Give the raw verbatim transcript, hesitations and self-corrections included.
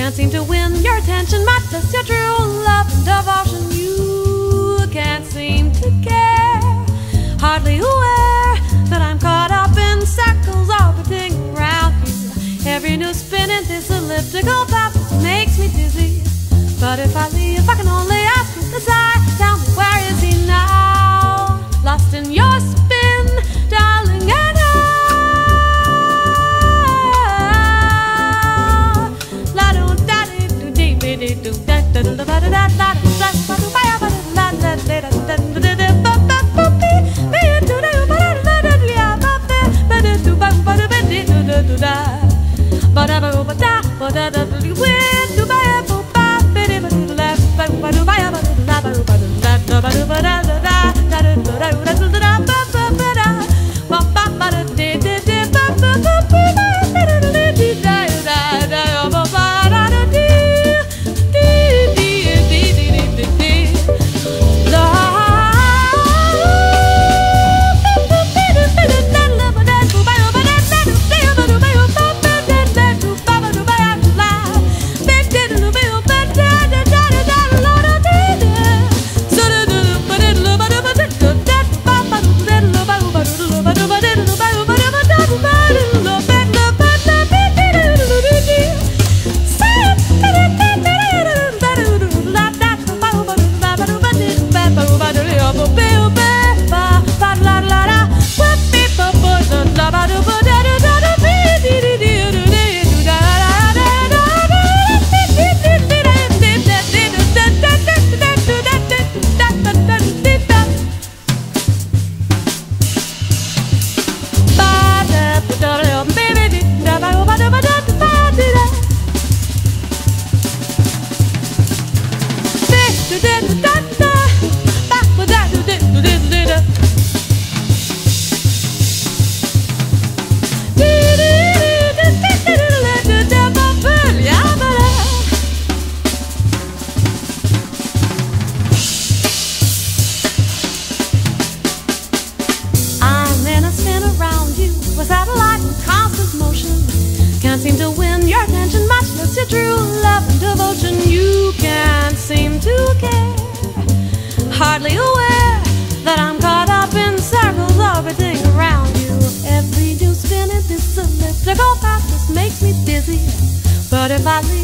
Can't seem to win your attention, much less your true love and devotion. You can't seem to care, hardly aware that I'm caught up in circles orbiting around you. Every new spin in this elliptical path makes me dizzy. But if I leave, I can only ask with a sigh, tell me, where is he now? Lost in your spin, darling, and I. La do da di do dee be dee do da da da da da da da da da do ba ya ba da da da da da da da ba ba ba be be do da ba da da da ya ba be ba da do ba ba da be dee do da do da ba da ba ba da ba da da do we do ba ya ba ba be dee ba do la ba ba do ba ya ba da ba ba do da da ba do ba da da da da da da da da da ba ba ba da ba ba ba da dee dee dee ba ba ba ba da da da dee da da da ba ba da da dee dee dee dee dee dee dee la seem to win your attention, much less your true love and devotion. You can't seem to care, hardly aware that I'm caught up in circles orbiting around you. Every new spin in this elliptical path just makes me dizzy. But if I leave